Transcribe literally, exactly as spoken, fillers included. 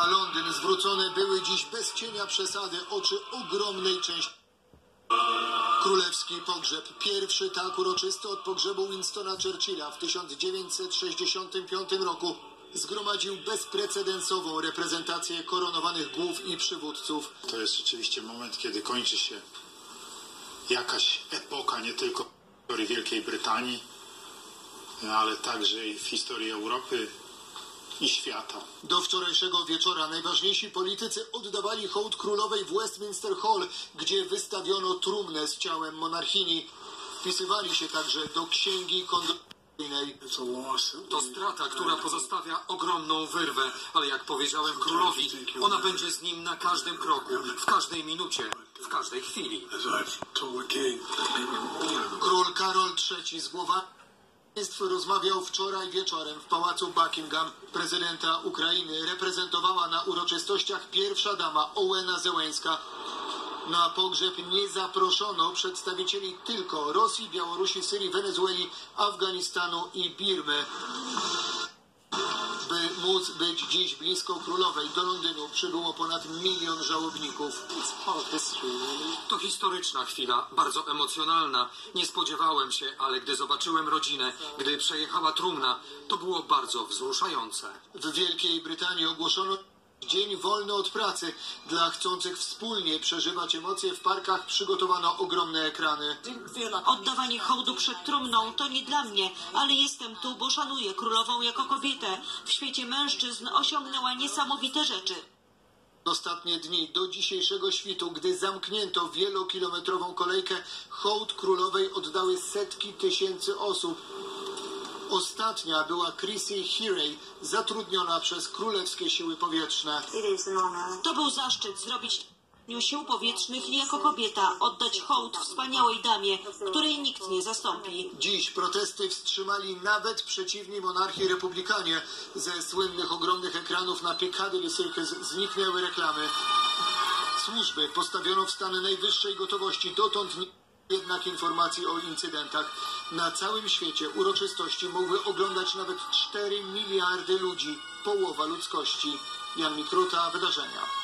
Na Londyn zwrócone były dziś bez cienia przesady oczy ogromnej części. Królewski pogrzeb, pierwszy tak uroczysty od pogrzebu Winstona Churchilla w tysiąc dziewięćset sześćdziesiątym piątym roku, zgromadził bezprecedensową reprezentację koronowanych głów i przywódców. To jest rzeczywiście moment, kiedy kończy się jakaś epoka, nie tylko w historii Wielkiej Brytanii, ale także i w historii Europy i świata. Do wczorajszego wieczora najważniejsi politycy oddawali hołd królowej w Westminster Hall, gdzie wystawiono trumnę z ciałem monarchini. Wpisywali się także do księgi kondolencyjnej. To strata, która pozostawia ogromną wyrwę, ale jak powiedziałem królowi, ona będzie z nim na każdym kroku, w każdej minucie, w każdej chwili. Król Karol trzeci z głowami rozmawiał wczoraj wieczorem w pałacu Buckingham. Prezydenta Ukrainy reprezentowała na uroczystościach pierwsza dama Ołena Zełenska. Na pogrzeb nie zaproszono przedstawicieli tylko Rosji, Białorusi, Syrii, Wenezueli, Afganistanu i Birmy. By móc być dziś blisko królowej, do Londynu przybyło ponad milion żałobników. To historyczna chwila, bardzo emocjonalna. Nie spodziewałem się, ale gdy zobaczyłem rodzinę, gdy przejechała trumna, to było bardzo wzruszające. W Wielkiej Brytanii ogłoszono dzień wolny od pracy. Dla chcących wspólnie przeżywać emocje w parkach przygotowano ogromne ekrany. Oddawanie hołdu przed trumną to nie dla mnie, ale jestem tu, bo szanuję królową jako kobietę. W świecie mężczyzn osiągnęła niesamowite rzeczy. Ostatnie dni do dzisiejszego świtu, gdy zamknięto wielokilometrową kolejkę, hołd królowej oddały setki tysięcy osób. Ostatnia była Chrissy Heeray, zatrudniona przez królewskie siły powietrzne. To był zaszczyt zrobić sił powietrznych i jako kobieta oddać hołd wspaniałej damie, której nikt nie zastąpi. Dziś protesty wstrzymali nawet przeciwni monarchii republikanie. Ze słynnych ogromnych ekranów na Piccadilly Circus zniknęły reklamy. Służby postawiono w stan najwyższej gotowości. Dotąd nie jednak informacji o incydentach. Na całym świecie uroczystości mogły oglądać nawet cztery miliardy ludzi, połowa ludzkości. Jan Mikruta, wydarzenia.